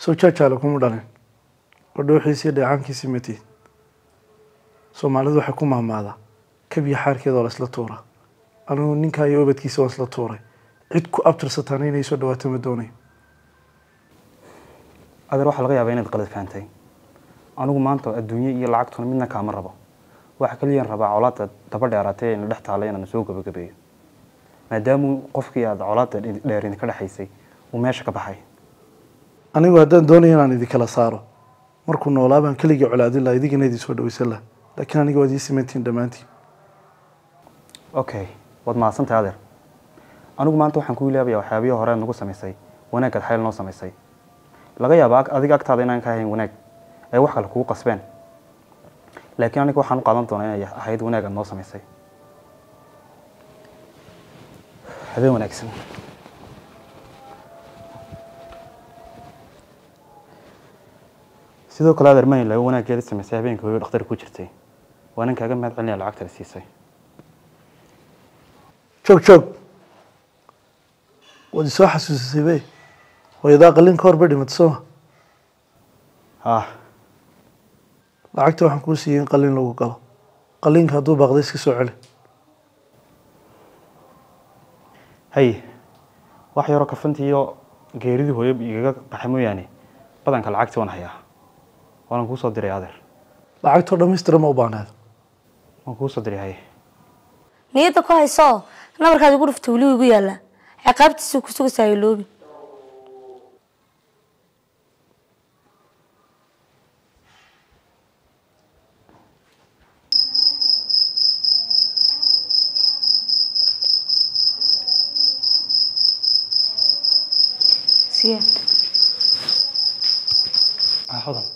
سوتشا لكم ودانين ودوحيسي دعانكيسي متي Soomaalidu waxay ku maamaadaa kabiya xaarkeeda la isla tuura anu ninka iyo ubadkiisa waa isla tuuray cid ku abtirsataan inay soo dhawaato ma doonay adeer waxa laga yaabaa inaad qalad fahamtay anigu maanta adduunyo iyo lacagtuna midna kaama rabo waxa kaliya rabaa colaadda daba dheeraatay in dhex taalay inaan soo gabagabeeyo maadaama qofkii aad colaadda dheerin ka dhaxaysay uu meesha ka baxay anigu haddaan doonayo inaan idin kala saaro markuu noolaabaan keligii colaadin lahaa idigana idin soo dhawaysan lahaa laakiin aniga waad ii simantiin dhammaantiin okay wad mahadsantahay adeer anigu maanta waxaan ku ilaabayaa waxyaabiyo hore nagu samaysay wanaagad xayl noo samaysay laga yaabaa adiga agtaada inaan ka hayn wanaag ay wax kale kugu qasbeen laakiin aniga waxaan u qaadan doonaa inay ahayd wanaagad noo samaysay habeen wanaagsan sidoo kale adeer maan ilaa wanaageeda samaysay habeenkii hore dhakhtar ku jirtay waanan kaaga mahad celinaya lacagta la siisay joog wadi soo xasuusisay bay hooyadaa qalin ka hor bay dhimatay soo lacagta waxaan kuu siiyey in qalin lagu galo qalinka hadduu baaqday iska soo celi hay wax yaroo kafantii iyo geeridii hooyo igaga baxay mooyaane badanka lacagtii waan hayaa waan kuu soo diray adeer lacagtoo dhammaystiran ma u baahneed waan kuu soo diray hay niyadda ku hayso nabarkaad igu dhuftay weli igu yaalla ciqaabtiisa ku sugaysaa iloobi siyaad hodan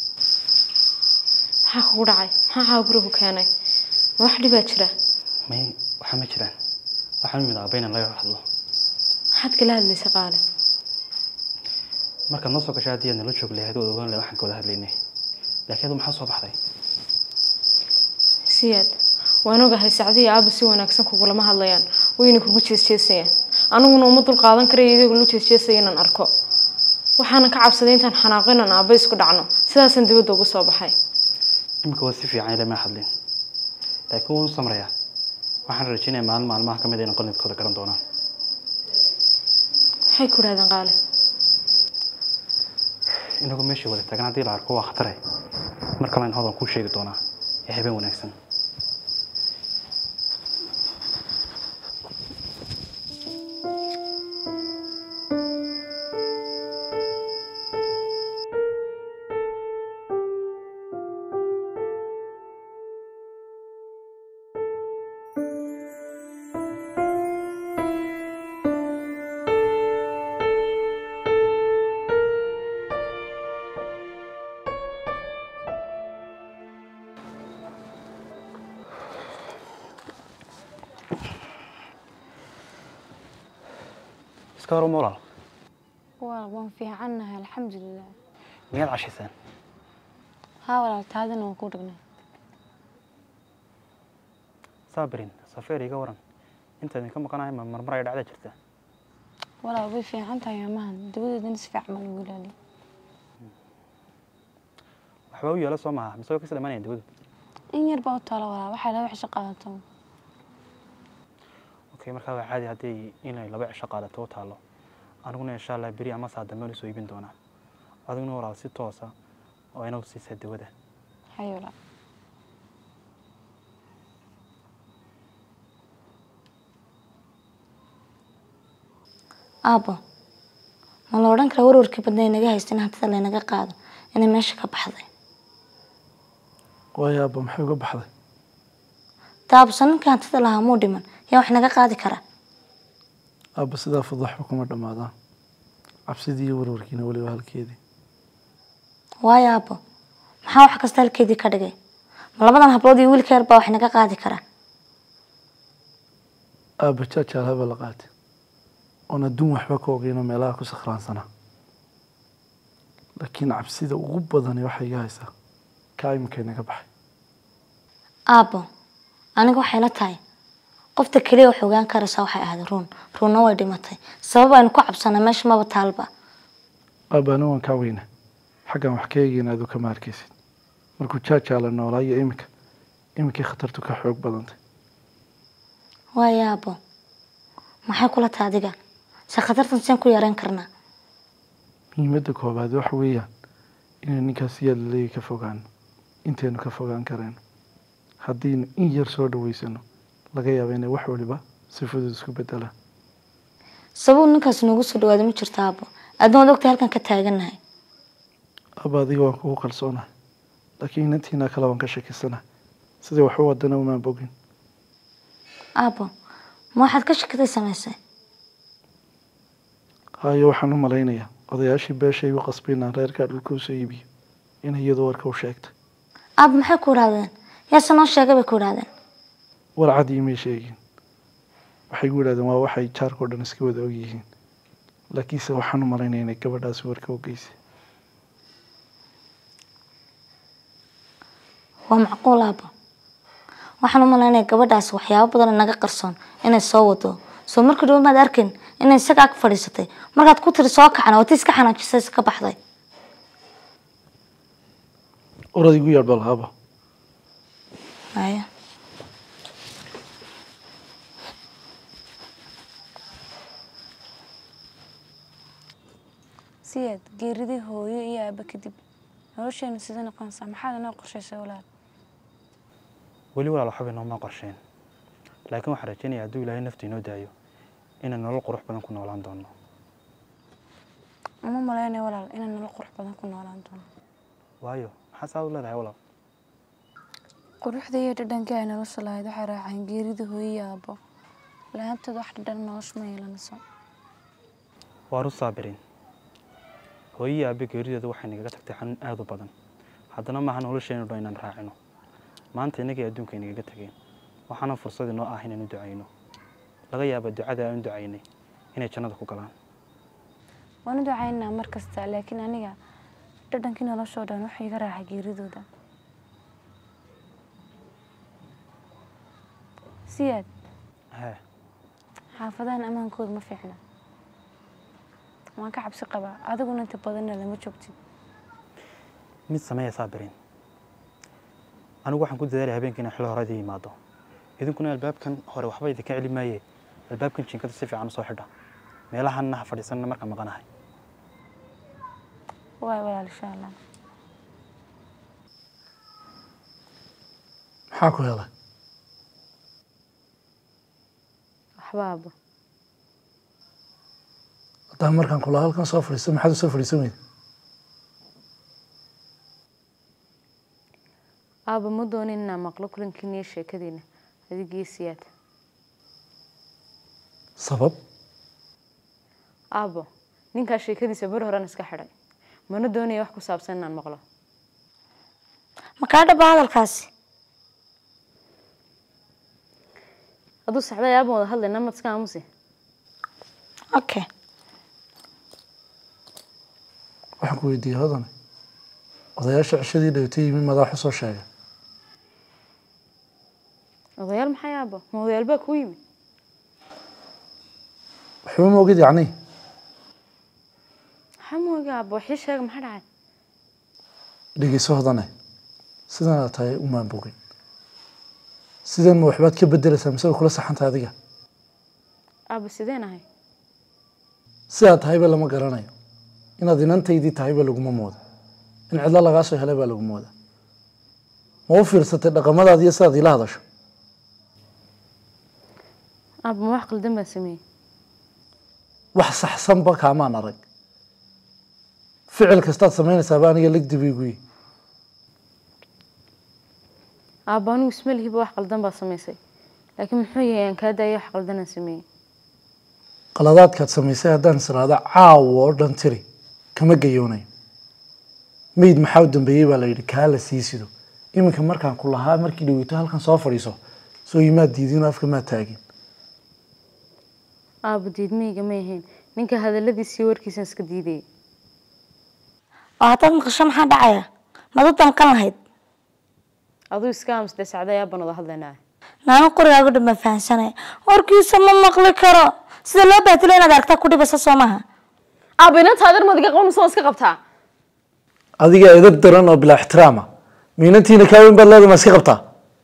maxaa kugu dhacay maxaa gurigu keenay ma wax dhibaa jira may waxa ma jiraan waxaan mid aabayna laga hadlo maxaad kala hadlaysaa qaale marka noo soo gashay hadii aan la joog leeyahay oo ogaan waxaan ka wada hadlaynay laakiin maxaa soo baxday siyaad waan ogahay sacdiyo aaba si wanaagsan kugulama hadlayaan wayna kugu jeesjeesayaan aniguna uma dul qaadan karayo iyagu lu jeesjeesaya inaan arko waxaan ka cabsaday intaan xanaaqin aan aaba isku dhacno sidaasan dibadda ugu soo baxay imika waa si fiican ilaa ma hadlin laakiin waan samraya waxaan rajaynayaa maalmaha ka mid ah inaan qalbigooda garan doonaan maxay ku raadaan qaale inagu meeshii wada taagan haddii la arko waa khatare mar kale in hodan kuu sheegi doonaa ee habeen wanaagsan iskaro moral waan fiicanahay alxamdulilah miyaad cashaysaan haa walaaltaadana waan ku dhignay saabirin safeer iga waran inta idinka maqanahay marmar ay dhacda jirta walaal way fiican tahay amahan dabadeedana si fiican baan ugu ilaaliyo waxba u yeelo soo maaha mise way ka salaamaanayaan dawadu in yar baa u taala walaal waxay laba cisho qaadato markaa waa caadi haddii inay laba cisho qaadato u taalo aniguna insha allah beri ama saa dambe soo iibin doonaa adiguna walaal si toosa oo inaad siisaa dawada hayola aabo ma la odhan karaa warwarkii badnay naga haysteen hantida laynaga qaado inay meesha ka baxday waayo aabba maxay uga baxday taabsan ninkii hantida lahaa muu dhiman yaa wax naga qaadi kara aabba sidaa fadaxba kuma dhammaadaan cabsidii iyo warwarkiina weliba halkeedii waayo aabbo maxaa wax kasta halkeedii ka dhigay ma labadan hablood iyo wiilka yar baa wax naga qaadi kara aabba jaajaal haba la qaatay oon adduun waxba ka ogeyno meelaha ku sakhraansana laakiin cabsida ugu badani waxay iga haysaa kaa iminkay naga baxay aabbo aniga waxay la tahay qofta kaliya wax ogaan karaysaa waxay ahayd ruunna way dhimatay sabab aynu ku cabsanaa meesha maba taalba aabbaana waan kaa weyna xaggan wax ka eegin aad u kama arkaysid markuu jaajaala noolaayo iminkii khatartu ka xoog badantay waayo aabbo maxay kula tahay adiga se khatartan seen ku yareyn karnaa muhiimadda koobaad waxa weeyaan inay ninkaas yaad laleeyi ka fogaano intaynu ka fogaan karayno haddiinu in yar soo dhaweysano laga yaaba inay wax waliba si fudud isku bedelaan sabab ninkaas noogu soo dhawaada ma jirto aabbo aadna waad ogtahay halkan ka taagannahay aabba adiga waan kugu kalsoonahay laakiin inantiina kale waan ka shakisanahay sidii wax u wadana umaan bogin aabbo ma waxaad ka shakitay samaysay hayo waxaan u malaynayaa odayaashii beeshay igu qasbaynaan reerkaa dhulka usoo iibiyo inay iyadu warka u sheegtay aabbo maxay ku idhahdeen yaase noo sheegay bay ku idhahdeen war cad iimay sheegin waxay gu idhahdeen waa waxay jaarkao dhan iska wada ogyihiin laakiinse waxaan u malaynaya inay gabadhaasi warka u geysay waa macquul aabbo waxaan u malaynaya gabadhaas waxyaabo badan naga qarsoon inay soo wado soo markii dhawo maad arkin inay isaga ag fadhiisatay markaad ku tiri soo kacna oo ti iska xanaajisay iska baxday orad igu yaadh bal aabba haya siyaad geeridii hooyo iyo aabba kadib nolosheenu sida noqonaysaa maxaad inoo qorshaysay walaal weli walaal waxba inooma qorsheen laakiin waxaan rajaynayaa hadduu ilaahay nafta inoo daayo inaan nolol qurux badan ku noolaan doono uma malaynaya walaal inaan nolol qurux badan ku noolaan doono waayo maxaa saad u leedahay walaal quruxda iyo dhadhankii ay nolosha lahayd waxay raaceen geeridii hooyo iyo aabbo la-aantood wax dhadhan nolosha ma yeelanayso waa run saabiriin hooyo iyo aabbe geerideedu waxay nagaga tagtay xanuun aad u badan haddana maaha nolosheenu dhan inaan raacino maanta innagii adduunka inagaga tageen waxaana fursad inoo ah inaynu ducayno laga yaaba ducada aan ducaynay inay jannada ku galaan waanu ducaynaa mar kasta laakiin aniga dhadhankii noloshoo dhan waxay iga raacay geeridooda siyaad hee xaafadahan ammaankooda ma fiicna waan ka cabsi qabaa adiguna inta badanna lama joogtid mid sameeya saabiriin anigu waxaan ku dadaalaya habeenkii inaan xilli hore idin yimaado idinkuna albaabkan hore waxba idinka celi maaye albaabkan jiinkada si fiican u soo xidha meelahanna ha fadhiisanna markaan maqanahay waay walaal insha allah maxaa ku helay waxba aabbo haddaan markaan kula halkan soo fadhiisto maxaad u soo fadhiisan weyda aabba ma doonin inaan maqlo kulankiina iyo sheekadiina adigii siyaad sabab aabbo ninkaa sheekadiisa beri horan iska xidhay mana doonaya wax ku saabsan inaan maqlo ma kaa dhaba hadalkaasi aduu saxday aabban wada hadlayna mad iska aamusi okay waxaan ku weydiiyey hodane odayaasha cishadii dhawtay yimi madaxu soo sheegay odayaal maxay aabbo ma odayaal baa kuu yimi waxba ma ogid yacni maxaa mooga aabbo waxii sheega maxaa dhacay dhegeyso hodane sidanaad tahay umaan bogin sidan ma waxbaad ka bedelaysaa mise way kula saxantahay adiga aabbo sideen ahay sidaad tahayba lama garanayo inaad inantaydii tahayba laguma mooda in cidlo lagaa soo helay baa lagu mooda ma u fiirsatay dhaqamadaada iyo sidaad iila hadasho aabbo ma wax qaldan baan sameeyey wax saxsanba kaamaan arag ficil kastaad samaynaysaaba aniga legdibayguyi aabbo anigu isma lihiba wax qaldan baa samaysay laakiin muxuu yahay aan kaa daayay wax qaldanaan sameeyey qaladaadkaad samaysay haddaan israada caawo oo dhan tiri kama gayoonayo meyd maxaa u dambeeyey baa la yidhi kaa la sii sido iminka markaan ku lahaa markii dhaweyto halkan soo fadhiiso soo imaad diidinoo afka maad taagin aabbo diidmeyga may ahayn ninka hadaladiisii warkiisaan iska diidayay oo haddaad maqasho maxaa dhacaya maad u danqan lahayd aduu iska aamusday sacday aabban wada hadlaynaa naanu qorigaagu dhan baan fahansanaya warkiisa ma maqli karo sida loo baatilo inaad aragtaa ku dhibasa soo maaha aabayna taadir madiga qoon soo iska qabtaa adiga edab daran oo bilaa ixtiraama miinantiina kaa weyn baad leedahay ma iska qabtaa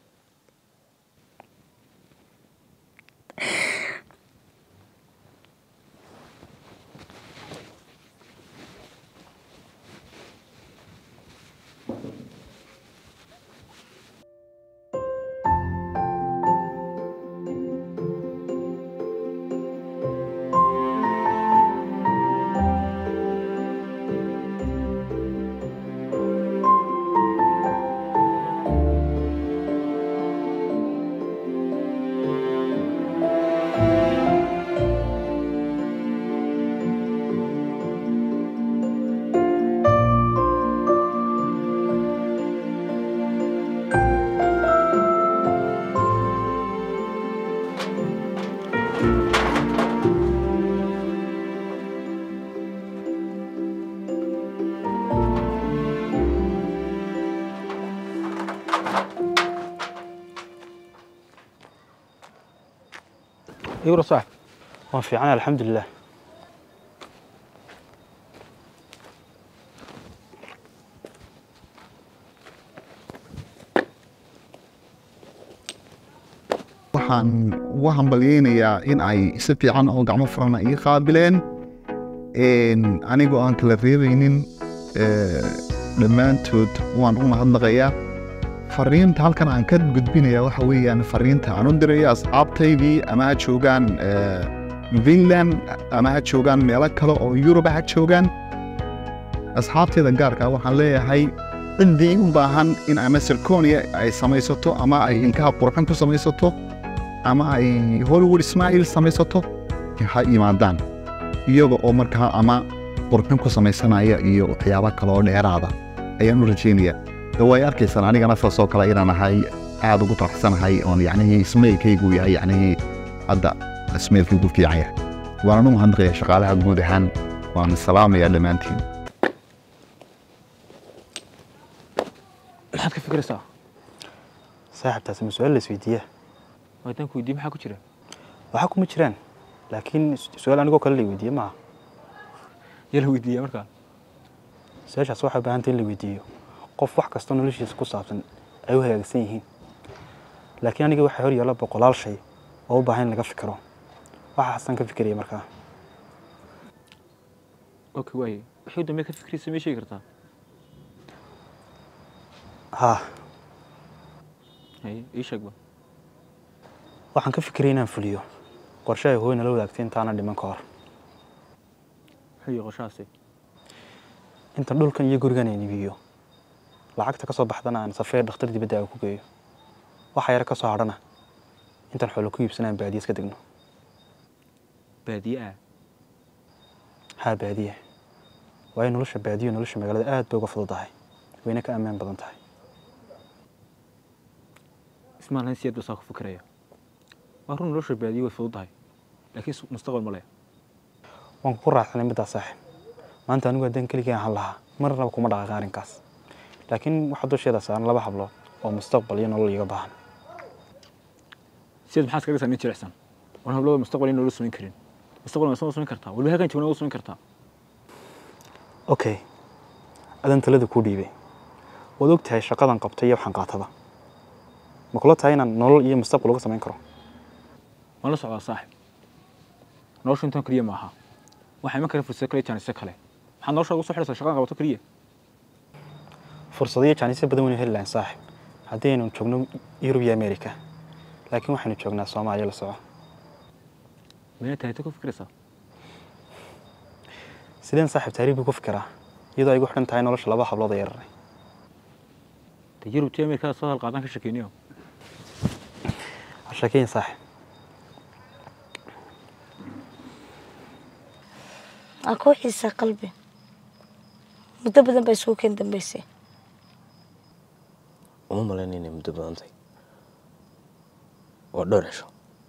يورو صح وفي عنا الحمد لله waxaan ugu hambalyeynayaa in ay si fiican oo gacmo furana ii qaabileen anigoo aan kala reebaynin dhammaantood waan u mahadnaqayaa fariinta halkan aan ka gudbinaya waxa weeyaan fariinta aan u diraya asxaabtaydii ama ha joogaan Finland ama ha joogaan meelo kale oo Yurub ha joogaan asxaabtayda gaarka waxaan leeyahay ciddii u baahan in ama zirconia ay samaysato ama ay inkaha qurxin ku samaysato ama ay Hollywood Smile samaysato ha yimaadaan iyaga oo markaa ama qurxin ku samaysanaya iyo waxyaabo kale oo dheeraada ayaan u rajaynayaa way arkaysan aniga nafsoo kale inaan ahay aad ugu taraxsanahay oon yacni ismailkaygu yahay yacni hadda ismailkaygu fiican yahay waan u mahadnaqayaa shaqaalaha guud ahaan waan salaamayaa dhammaantiin maxaad ka fikiraysaa saaxiibtaasi ma su'aal la isweydiiyaa wadan ku weydiiyey maxaa ku jira waxa kuma jiraan laakiin su'aal anigoo kale la weydiiyey maaha yaa la weydiiyaa markaa su'aashaas waxay u baahan tahay in la weydiiyo qof wax kasta noloshiisa ku saabsan ay u hagaagsan yihiin laakiin aniga waxa hor yaalla boqolaal shay oo u baahan in laga fikiro waxa xasan ka fikiraya markaa okay way wixii dambe ka fikiraysa ma sheegi kartaa ha hay ishagba waxaan ka fikiray inaan fuliyo qorshe ay hooyna la wadaagtay intaana dhiman ka hor hayo qorshaasi inta dhulkan iyo gurigan ay nibiyo lacagta ka soo baxdana aan safeer dhakhtar dibadda ku geeyo waxa yar ka soo hadhana intaan xoolo ku iibsanaan baadiye iska degno baadiye ha baadiye way nolosha baadiye nolosha magaalada aad bay uga fududahay wayna ka ammaan badan tahay ismaan si aad ku fikraya waa run nolosha baadiye way fududahay laakiin mustaqbal ma leh waan ku raaxsanay midaas saaxiib maanta anigu haddaan keligay ahaan lahaa marnaba kuma dhaqaaqin arrinkaas laakiin waxaa dusheeda saaran laba hablood oo mustaqbal iyo nolol iga baahan سيد محاسك لسه مين تلحسن وانا هبلو مستقبل انه لسه مين كرين مستقبل ما سوين كرتا ولا هكان جونا وسوين كرتا اوكي adan talada ku dhiibay wad ogtahay shaqadan qabtay waxaan qaatada ma kula tahay inaan nolol iyo mustaqbal uga sameyn karo ma la socdaa saaxiib noloshu intaan kaliya ma aha waxay ma kala fursad kale jaanis kale waxaan nolosha ugu soo xiraysaa shaqadan qabto kaliya fursadiyo jaanis badan weyn helaan saaxiib hadaynu joogno Yurub iyo America laakiin waxaanu joognaa Soomaaliya la soco meena tahay ku fikraysaa sideen saaxiib taariikh ku fikiraa iyadoo ay ugu xidhan tahay nolosha laba hablood ee yaray Yurub iyo America soo hal qaadan ka shaqeynaa shaqeyn saaxiib aku xiisa qalbi muddo badan bay soo keen dambeysay uma malaynayna muddo badan tahay oo dhowrsho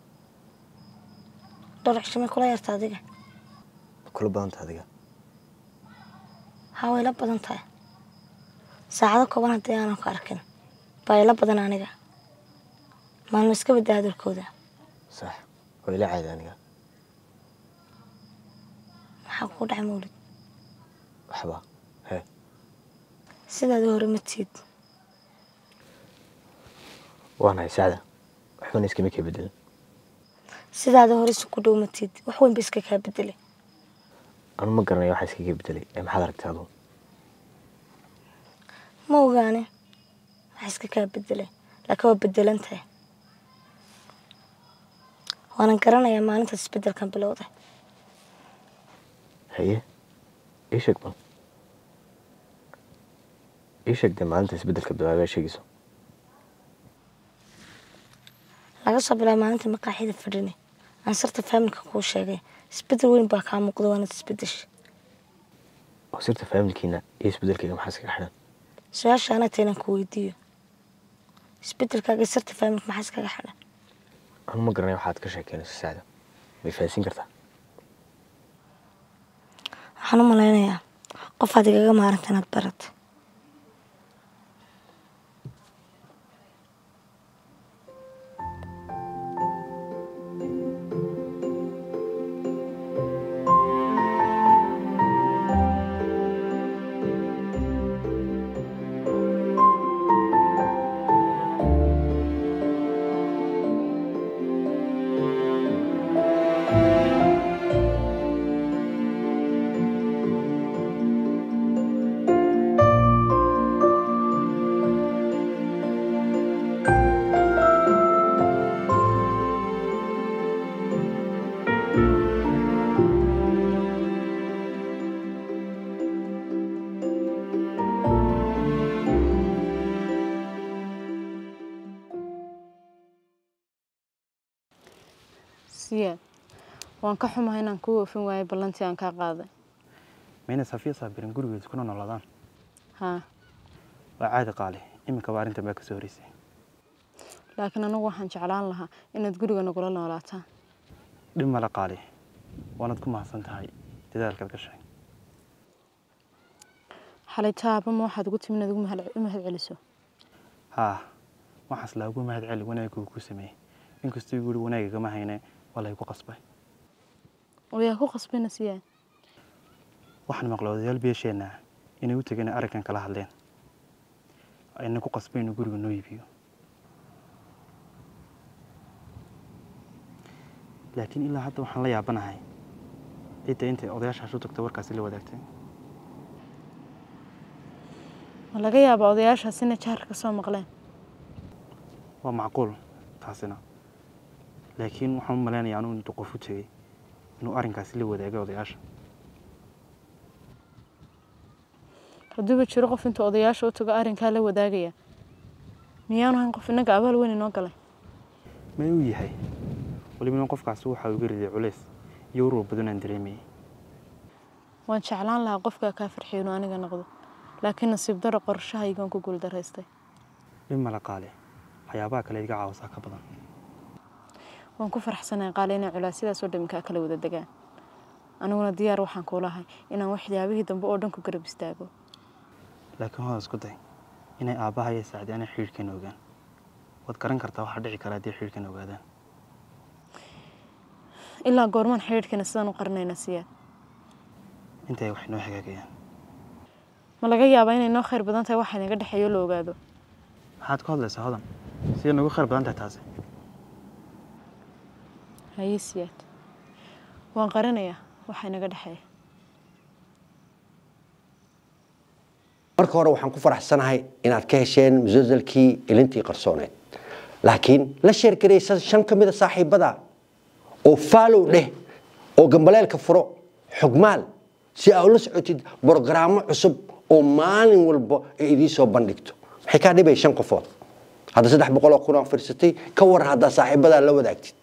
ma kula yartaa adiga kula badan tahay adiga hawayla badan tahay saacado kooban hadii aan ka arkin bayla badan aniga maalmo iska badaalkooda sax oo ila caadi aniga maxaa ku dhacay Mawlid waxba hee sidaad hore ma tiid waana saada waxaan iskama ka bedel sidaad hore isku dhow ma tiid wax weyn ba iska ka bedelay anu ma garanayo waxa iska bedelay ee maxaad aragtaa adoo ma ogaane wax iska ka bedelay laakiin waa bedelantahay وانا قرانيا maalinta isbedelkan bilowday haye ايشك maalinta isbedelka bilowday sheegayso laga soo bilaabo maalinta maqaaxida fadhine aan sirta familka ku sheegay isbedel weyn baa ka muuqda waana isbedesh oo sirta familkiina isbedelkayga maxaa iska xidhan su'aasha ana teen ku weydiiyo isbedelkaaga sirta familka maxaa iska xidhan أنا ما قرني واحد كشكل السعادة بيفاسين كرتا أنا ملاينة قف هذه جا ما أردت أنا تبرد siyaad waan ka xumahay inaan ku oofin waayay ballantii aan ka qaaday mayna safiya saabirin gurigeeda kuna noolaadaan haa waa caadi qaali iminka baa arrintan baa ka soo horeysay laakiin anigu waxaan jeclaan lahaa inaad guriga nagula noolaataan dhib male qaali waanaad ku mahadsan tahay dadaalkaad ka sheeg xalay taaba ma waxaad ugu timid inaad u mahad celiso haa waxaas laagu mahad celi wanaaggu ku sameeyay inkastoo guri wanaagga kama hayne wala ku qasbay oo yaa ku qasbayna siyaad waxaan maqlay odayaal beesheena inay u tageen arrinkan kala hadleen ayna ku qasbayno guriga noo iibiyo laakiin ilaa hadda waxaan la yaabanahay cidda intay odayaashaas u tagtay warkaasi la wadaagtay ma laga yaabaa odayaashaas inay jaarka ka soo maqleen waa macquul taasina laakiin waxaan u maleynayaa inuu intuu qof u tegay inuu arrinkaasi la wadaagay odayaasha hadduuba jiro qof intuu odayaasha u tago arrinkaa la wadaagaya miyaanu hayn qof innaga abaal weyn inoo galay may u yahay waliba qofkaasi waxa uu gariday culays iyo urur badan aan dareemayay waan jeclaan lahaa qofka ka farxiyo inuu aniga noqdo laakiin nasiib darro qorshahaygan ku guuldaraystay dhima la qaale waxyaabaha kale iga caawisaa ka badan waan ku faraxsanahay qaale inay culeysyadaas oo dhamka kala wada degaan aniguna diyaar waxaan ku lahay inaan waxyaabihii dambe oo dhan ku garab istaago laakiin waa isku day inay aabaha iyo saacadana xiriirkan ogaan wad garan kartaa waxa dhici kara hadii xiriirkan ogaadaan ilaa goormaan xiriirkana sidaan u qarnayna siyaad intay wax noo hagaagayaan ma laga yaabaa inay noo khayr badan tahay waxa naga dhaxeeyo la ogaado maxaad ku hadlaysaa hodan sidee nagu khayr badan tahay taasi haye siyaad waan qarinayaa waxa naga dhaxeeya marka hore waxaan ku faraxsanahay inaad ka hesheen musalsalkii ilintii qarsooneed laakiin la sheergaraysa 5 kamida saaxiibada oo follow dheh oo gambaleelka furo xogmaal si aad la socotid barnaamijyo cusub oo maalin walba ay idin soo bandhigto waxay ka dhibay 5 qofood hadda 300 oo kun oo fiirsatay ka war hadda saaxiibada la wadaagtid